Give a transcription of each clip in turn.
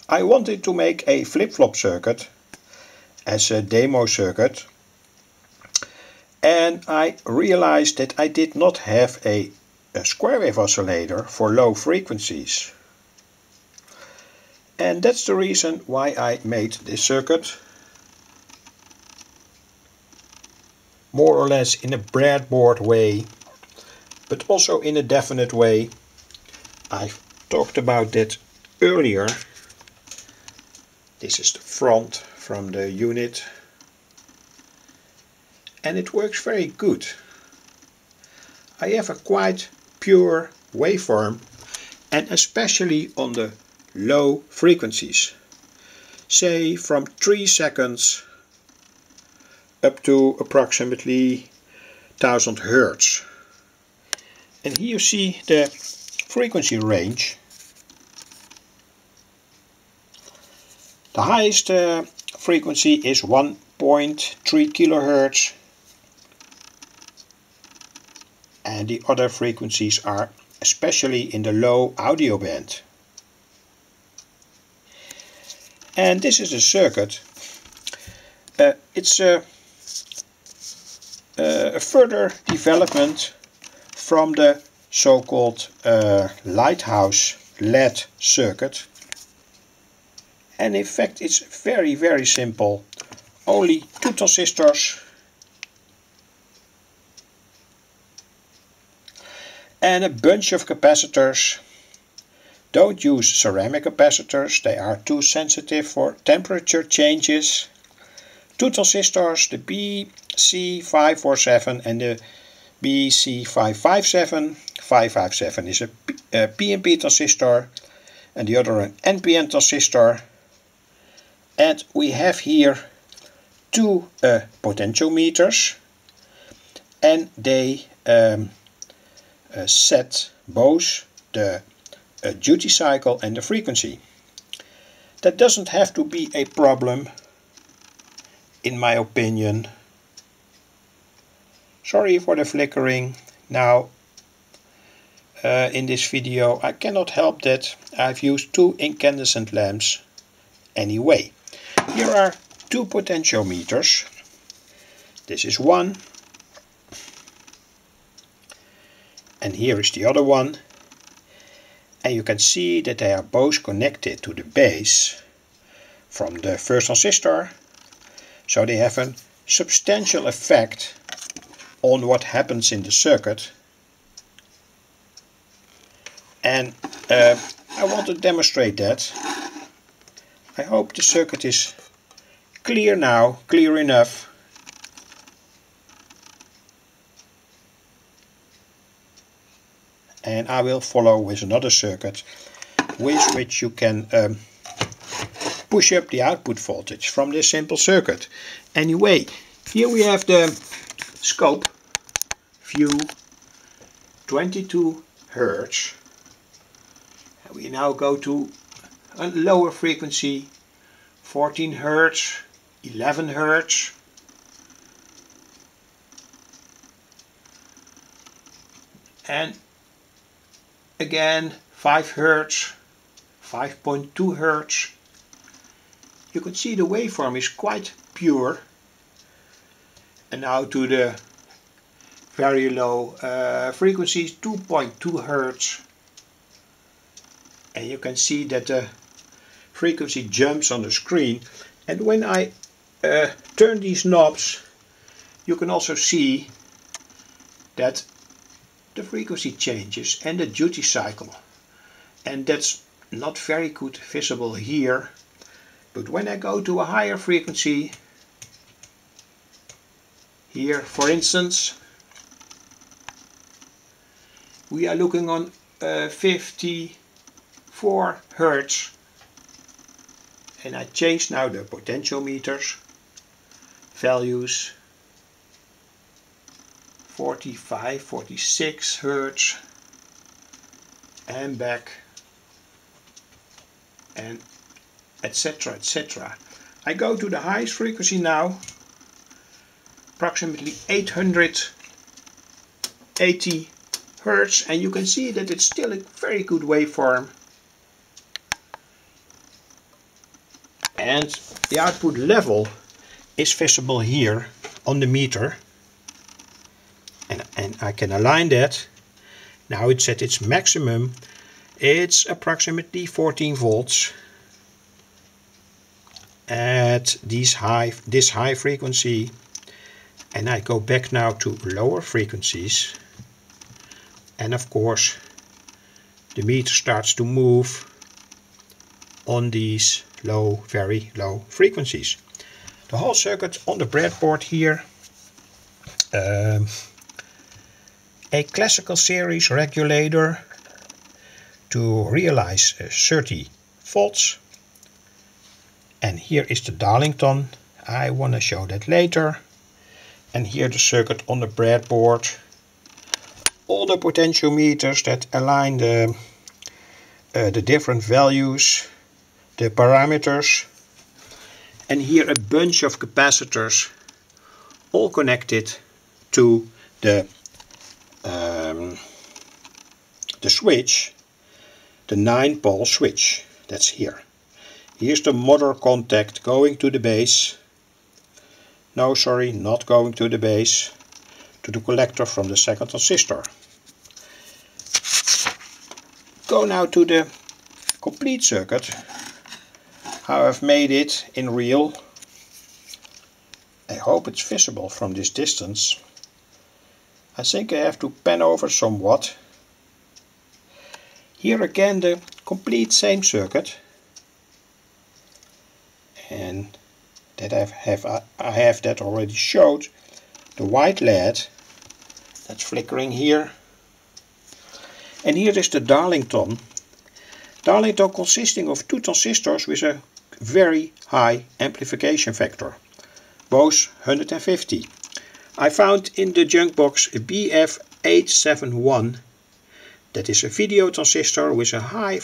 I wanted to make a flip-flop circuit as a demo circuit, and I realized that I did not have a square wave oscillator for low frequencies. And that's the reason why I made this circuit more or less in a breadboard way, but also in a definite way. I've talked about that earlier. This is the front from the unit, and it works very good. I have a quite pure waveform, and especially on the low frequencies, say from 3 seconds up to approximately 1000 Hertz. And here you see the frequency range. The highest frequency is 1.3 kHz, and the other frequencies are especially in the low audio band. And this is a circuit. It's a further development from the so-called Lighthouse LED circuit. And in fact it's very simple. Only 2 transistors and a bunch of capacitors. Don't use ceramic capacitors, they are too sensitive for temperature changes. 2 transistors, the BC547 and the BC557. 557 is a PNP transistor and the other an NPN transistor. And we have here 2 potentiometers, and they set both the duty cycle and the frequency. That doesn't have to be a problem, in my opinion. Sorry for the flickering. Now in this video I cannot help that I've used 2 incandescent lamps anyway. Here are 2 potentiometers. This is one, and here is the other one. And you can see that they are both connected to the base from the first transistor, so they have a substantial effect on what happens in the circuit. And I want to demonstrate that. I hope the circuit is clear now, clear enough. And I will follow with another circuit with which you can push up the output voltage from this simple circuit. Anyway, here we have the scope view 22 Hertz. And we now go to a lower frequency, 14 Hertz, 11 Hertz. And again 5 Hertz, 5.2 Hertz. You can see the waveform is quite pure. And now to the very low frequencies, 2.2 Hertz. And you can see that the frequency jumps on the screen. And when I turn these knobs, you can also see that the frequency changes and the duty cycle. And that's not very good visible here. But when I go to a higher frequency, here for instance, we are looking on 54 Hertz. And I change now the potentiometers values, 45, 46 Hertz, and back, and etc, etc. I go to the highest frequency now, approximately 880 Hertz, and you can see that it's still a very good waveform. And the output level is visible here on the meter, and I can align that. Now it's at its maximum. It's approximately 14 volts at this high frequency, and I go back now to lower frequencies, and of course the meter starts to move on these low, very low frequencies. The whole circuit on the breadboard here, a classical series regulator to realize 30 volts. And here is the Darlington. I want to show that later. And here the circuit on the breadboard. All the potentiometers that align the different values, the parameters. And here a bunch of capacitors, all connected to the switch, the 9-pole switch. That's here. Here's the mother contact going to the base. No, sorry, not going to the base. To the collector from the second transistor. Go now to the complete circuit. How I've made it in real. I hope it's visible from this distance. I think I have to pan over somewhat. Here again the complete same circuit. And that I have that already showed. The white LED that's flickering here. And here is the Darlington. Darlington consisting of 2 transistors with a very high amplification factor, both 150. I found in the junk box a BF871. That is a video transistor with a high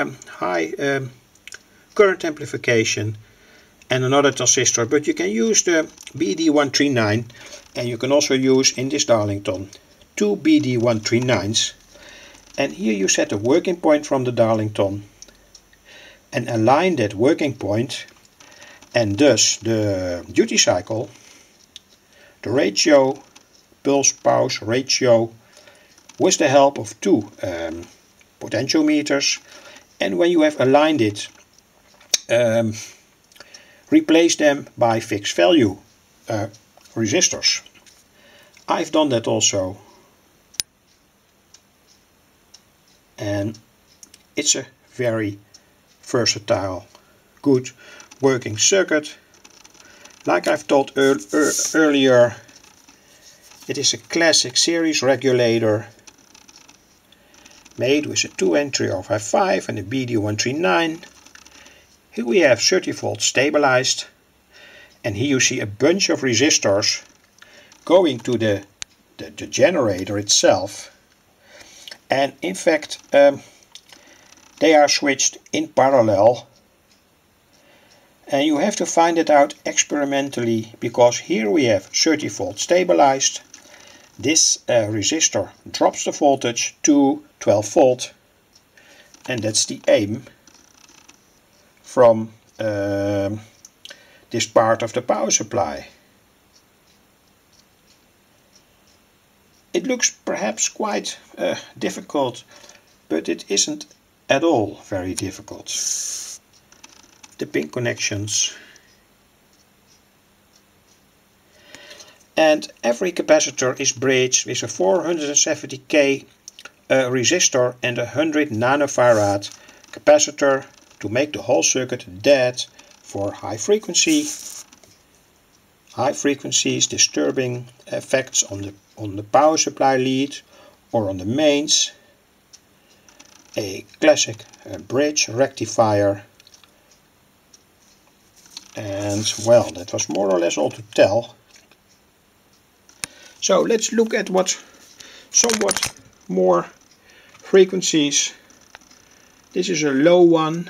current amplification, and another transistor, but you can use the BD139, and you can also use in this Darlington 2 BD139s. And here you set a working point from the Darlington and align that working point, and thus the duty cycle, the ratio, pulse pause ratio, with the help of 2 potentiometers. And when you have aligned it, replace them by fixed value resistors. I've done that also, and it's a very versatile, good working circuit. Like I've told earlier, it is a classic series regulator made with a 2-entry R55 and a BD139. Here we have 30 volts stabilized, and here you see a bunch of resistors going to the generator itself. And in fact they are switched in parallel, and you have to find it out experimentally, because here we have 30 volts stabilized. This resistor drops the voltage to 12 volt, and that's the aim from this part of the power supply. It looks perhaps quite difficult, but it isn't at all very difficult. The pin connections. And every capacitor is bridged with a 470k resistor and a 100 nanofarad capacitor to make the whole circuit dead for high frequency. High frequencies disturbing effects on the power supply lead or on the mains. A classic bridge rectifier. And well, that was more or less all to tell. So let's look at what somewhat more frequencies. This is a low one,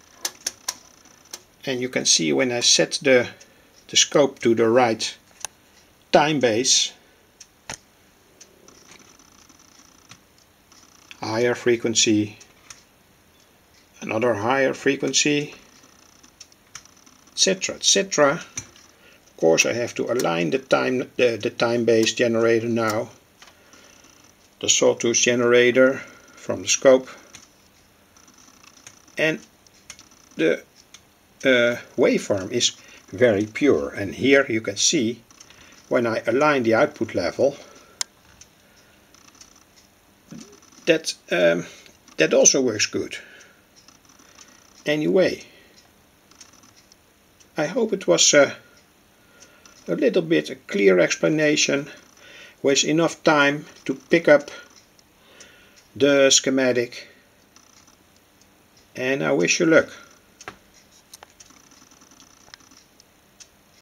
and you can see when I set the scope to the right time base, higher frequency, another higher frequency, etc, etc. Of course I have to align the time-based generator now, the sawtooth generator from the scope, and the waveform is very pure, and here you can see when I align the output level that that also works good. Anyway, I hope it was a little bit a clear explanation with enough time to pick up the schematic, and I wish you luck.